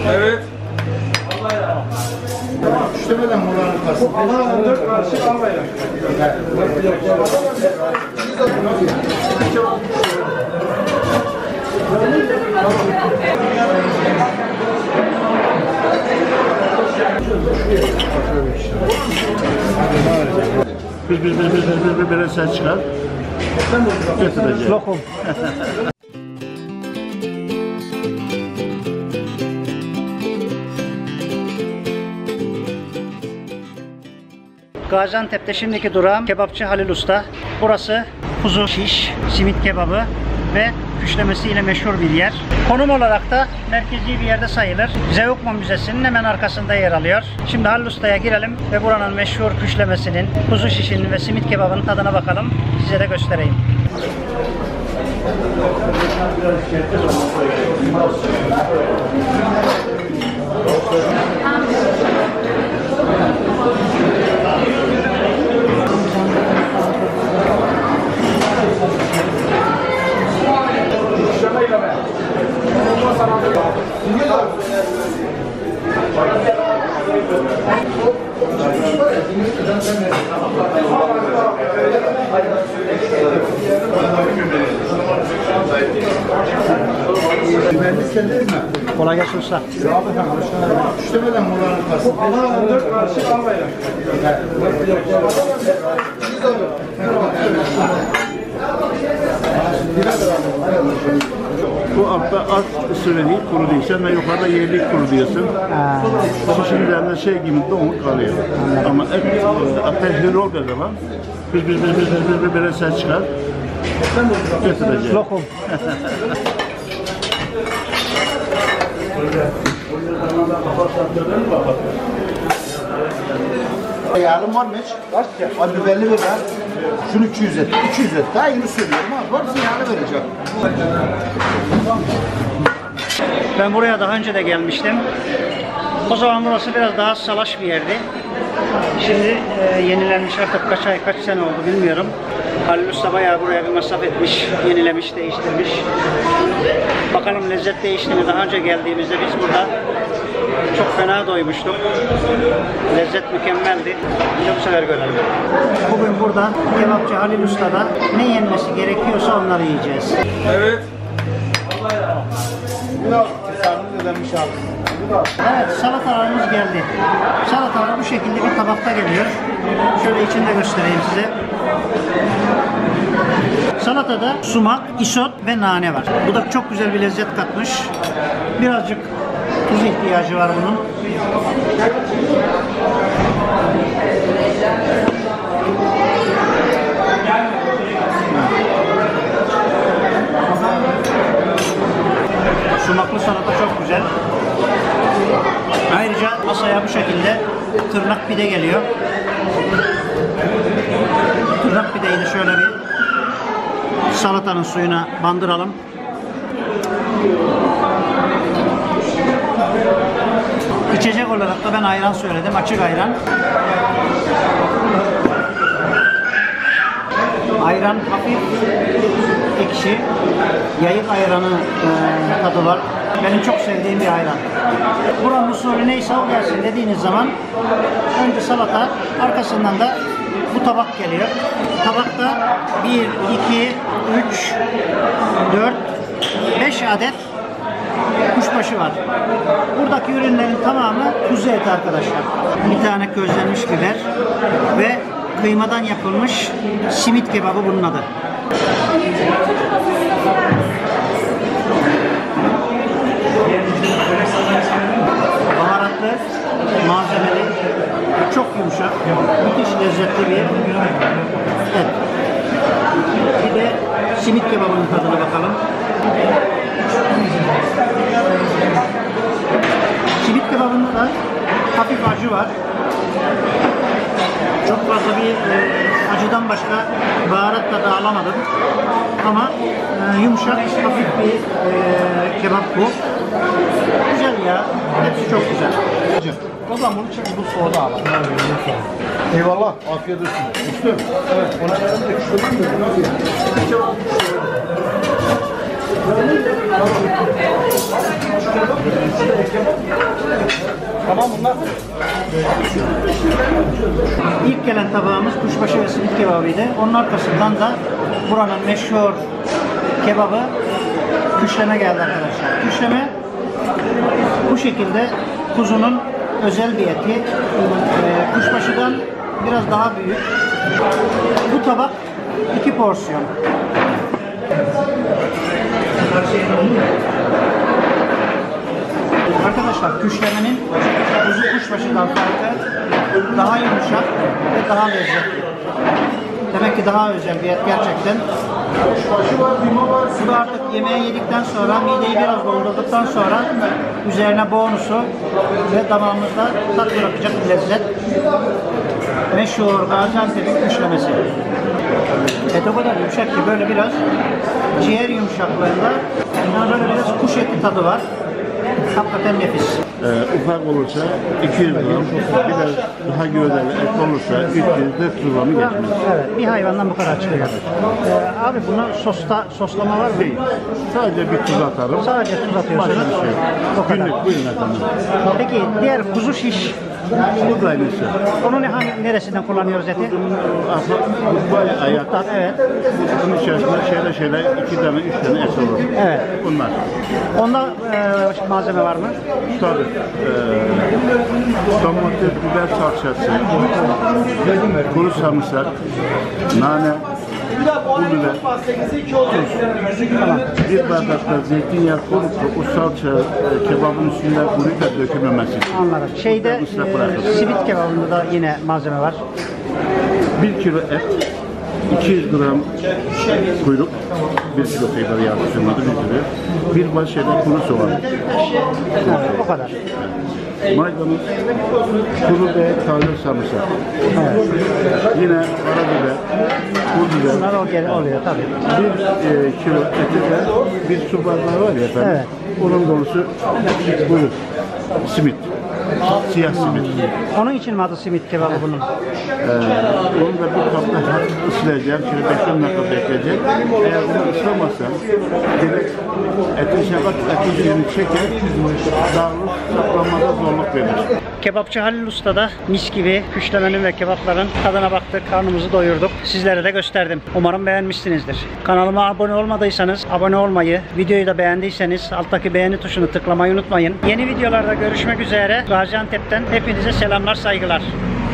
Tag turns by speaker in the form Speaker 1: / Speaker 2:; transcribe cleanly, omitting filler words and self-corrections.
Speaker 1: Evet.
Speaker 2: Üşlemeden Muğla'nın karşısında.
Speaker 1: Allah'ın 4 karşı almayın.
Speaker 3: Bir sen çıkar. Götüreceğim.
Speaker 4: Lokum. Gaziantep'te şimdiki durağım kebapçı Halil Usta. Burası kuzu şiş, simit kebabı ve küşlemesiyle meşhur bir yer. Konum olarak da merkezi bir yerde sayılır. Zeugma Müzesi'nin hemen arkasında yer alıyor. Şimdi Halil Usta'ya girelim ve buranın meşhur küşlemesinin, kuzu şişinin ve simit kebabının tadına bakalım. Size de göstereyim. Kolay gelsin usta.
Speaker 2: Üşlemeden Muğla'nın karşısında.
Speaker 1: Allah'ın 4 karşı almayın.
Speaker 3: Bu altta az süreli kuru değilsen ve yukarıda yerlik kuru diyorsun. Şişin üzerinde şey gibi donuk kalıyor. Ama et ateşli olduğu zaman bir ses çıkar. Götüreceğim.
Speaker 4: Lokum.
Speaker 2: Yarın var mı hiç? Var ki. Abi biberli ver ha. Şunu 200 et. 200 et. Daha yeni söylüyorum abi. Varsa yarın vereceğim.
Speaker 4: Ben buraya daha önce de gelmiştim. O zaman burası biraz daha salaş bir yerdi. Şimdi yenilenmiş artık kaç sene oldu bilmiyorum. Halil Usta bayağı buraya bir masraf etmiş, yenilemiş, değiştirmiş. Bakalım lezzet değişti mi? Daha önce geldiğimizde biz burada çok fena doymuştuk. Lezzet mükemmeldi. Bir de bu sefer görelim. Bugün burada kebapçı Halil Usta'da ne yenmesi gerekiyorsa onları yiyeceğiz.
Speaker 1: Evet.
Speaker 4: Evet, salatalarımız geldi. Salatalar bu şekilde bir tabakta geliyor. Şöyle içinde göstereyim size. Salatada sumak, isot ve nane var. Bu da çok güzel bir lezzet katmış. Birazcık tuz ihtiyacı var bunun. Sumaklı salata çok güzel. Ayrıca masaya bu şekilde tırnak pide geliyor. Tırnak pideyi de şöyle bir salatanın suyuna bandıralım. İçecek olarak da ben ayran söyledim, açık ayran. Ayran hafif ekşi, yayık ayranı tadı var. Benim çok sevdiğim bir ayran. Buranın usulü neyse o gelsin dediğiniz zaman önce salata, arkasından da bu tabak geliyor. Tabakta 1, 2, 3, 4, 5 adet kuşbaşı var. Buradaki ürünlerin tamamı kuzu eti arkadaşlar. Bir tane közlenmiş biber ve kıymadan yapılmış simit kebabı bunun adı. Baharatlı, malzemeli, çok yumuşak, müthiş lezzetli bir et. Bir de simit kebabının tadına bakalım. Simit kebabında da hafif acı var. Çok fazla bir acıdan başka baharat tadı alamadım. Ama yumuşak, hafif bir kebap bu. Güzel ya. Hepsi çok güzel.
Speaker 2: O zaman bunu çek, bu soğuda al. Eyvallah, afiyet olsun. Üstüm. Evet, ona göre de küşlemem mi? Tamam bunlar.
Speaker 4: İlk gelen tabağımız kuşbaşı ve simit kebabıydı. Onun arkasından da buranın meşhur kebabı küşleme geldi arkadaşlar. Küşleme bu şekilde kuzunun özel bir eti. Kuşbaşıdan biraz daha büyük. Bu tabak 2 porsiyon. Arkadaşlar küşlemenin kuzu kuşbaşından farkı daha yumuşak ve daha lezzetli. Demek ki daha özel bir et gerçekten. Bu da artık yemeği yedikten sonra, mideyi biraz doldurduktan sonra üzerine bonusu ve damağımızda tat bırakacak bir lezzet. Meşhur Gaziantep'in küşlemesi. Et o kadar yumuşak ki böyle biraz ciğer yumuşaklığında, yani böyle biraz kuş eti tadı var. Hakikaten nefis.
Speaker 3: Ufak olursa 200 gram, biraz daha gövdeli et olursa 300-400 gramı geçmez.
Speaker 4: Evet, bir hayvandan bu kadar çıkıyor. Abi bunu soslama var mı?
Speaker 3: Değil. Sadece bir tuz atarım.
Speaker 4: Sadece tuz atıyorsunuz.
Speaker 3: Başka bir şey yok.
Speaker 4: O kadar.
Speaker 3: Günlük buyurun efendim.
Speaker 4: Peki diğer kuzu şiş,
Speaker 3: Bu da aynısı.
Speaker 4: onu neresinden kullanıyoruz eti?
Speaker 3: Bu ayak.
Speaker 4: Evet.
Speaker 3: Bunun içerisinde şeyler 2 tane 3 tane et olur.
Speaker 4: Evet.
Speaker 3: Bunlar.
Speaker 4: Onda malzeme var mı?
Speaker 3: Tabii. Domates, biber salçası, kuru sarımsak, nane, pul biber, tuz. Bir bardak da zeytinyağı koyup o salça kebabın üstünde kuru da dökülmemesi için.
Speaker 4: Anladım. Şeyde
Speaker 3: Islak bırakın.
Speaker 4: simit kebabında da yine malzeme var.
Speaker 3: 1 kilo et, 200 gram kuyruk, 1 kilo kadar yağ sürmedi, 1 kilo. Bir baş şeyde kuru soğan.
Speaker 4: Evet, o kadar.
Speaker 3: Maydanoz, kuru ve taze sarımsak.
Speaker 4: Evet.
Speaker 3: Yine karabiber, pul biber.
Speaker 4: Bunlar oluyor tabii.
Speaker 3: 1 kilo eti de bir su bardağı var ya efendim.
Speaker 4: Evet.
Speaker 3: Onun dolusu buyur. Simit. Siyah simit.
Speaker 4: Onun için mi adı simit kebabı bunun?
Speaker 3: Onu da bir kapta hafif ıslayacağım. Şöyle 5-10 dakika bekleyecek. Eğer bunu ıslamazsan direkt etin şebat etin suyunu çeker. Dağılır, saklamada zorluk verir.
Speaker 4: Kebapçı Halil Usta'da mis gibi küşlemenin ve kebapların tadına baktık, karnımızı doyurduk. Sizlere de gösterdim. Umarım beğenmişsinizdir. Kanalıma abone olmadıysanız abone olmayı, videoyu da beğendiyseniz alttaki beğeni tuşunu tıklamayı unutmayın. Yeni videolarda görüşmek üzere. Gaziantep'ten hepinize selamlar, saygılar.